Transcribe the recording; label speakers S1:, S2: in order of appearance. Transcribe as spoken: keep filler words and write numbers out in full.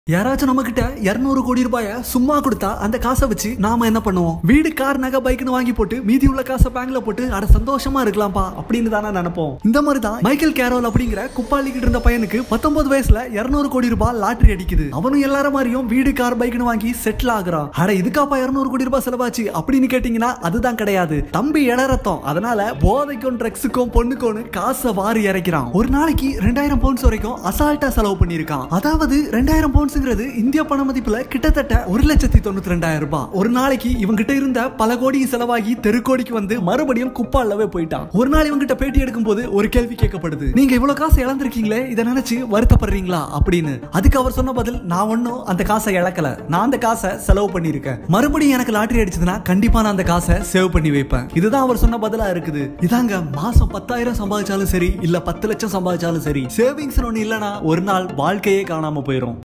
S1: யாராச்சும் நம்ம கிட்ட இருநூறு கோடி ரூபாய சும்மா கொடுத்தா அந்த காசை வச்சு நாம என்ன பண்ணுவோம்? வீடு, கார், நகை, பைக்னு வாங்கி போட்டு மீதி உள்ள காசை பேங்க்ல போட்டு அட சந்தோஷமா இருக்கலாம்பா அப்படின்னு தானே நினைப்போம். இந்த மாதிரி தான் மைக்கேல் கேரோல் அப்படிங்கிற குப்பாளிக்கிட்டு இருந்த பையனுக்கு பத்தொன்பது வயசுல இருநூறு கோடி ரூபாய் லாட்டரி அடிக்குது. அவனும் எல்லாரும் மாதிரியும் வீடு, கார், பைக்னு வாங்கி செட்டில் ஆகுறான். அட இதுக்காப்பா இருநூறு கோடி ரூபாய் செலவாச்சு அப்படின்னு கேட்டீங்கன்னா அதுதான் கிடையாது. தம்பி இளரத்தம். அதனால போதைக்கும் ட்ரக்ஸுக்கும் பொண்ணுக்கும் காசை வாரி இறைக்கிறான். ஒரு நாளைக்கு ரெண்டாயிரம் பவுண்ட்ஸ் வரைக்கும் அசால்ட்டா செலவு பண்ணிருக்கான். அதாவது ரெண்டாயிரம் பவுண்ட்ஸ் இந்திய பண மதிப்புல கிட்டத்தட்ட ஒரு லட்சத்தி தொண்ணூத்தி ரெண்டாயிரம் ரூபாய். ஒரு நாளைக்கு இவங்கிட்ட இருந்த பல கோடி செலவாகி தெருக்கோடிக்கு வந்து மறுபடியும் குப்பாலவே போயிட்டான். ஒரு நாள் இவங்கிட்ட பேட்டி எடுக்கும் போது ஒரு கேள்வி கேட்கப்படுது, நீங்க இவ்வளவு காசு இழந்திருக்கீங்களே, இதை நினைச்சு வருத்தப்படுறீங்களா அப்படின்னு. அதுக்கு அவர் சொன்ன பதில், நான் ஒன்னும் அந்த காசை இழக்கல, நான் அந்த காசை செலவு பண்ணிருக்கேன். மறுபடியும் எனக்கு லாட்டரி அடிச்சதுன்னா கண்டிப்பா நான் அந்த காசை சேவ் பண்ணி வைப்பேன். இதுதான் அவர் சொன்ன பதிலா இருக்குது. இதாங்க மாசம் பத்தாயிரம் சம்பாதிச்சாலும் சரி, இல்ல பத்து லட்சம் சம்பாதிச்சாலும் சரி, சேவிங்ஸ் ஒண்ணு இல்லனா ஒரு நாள் வாழ்க்கையே காணாம போயிடும்.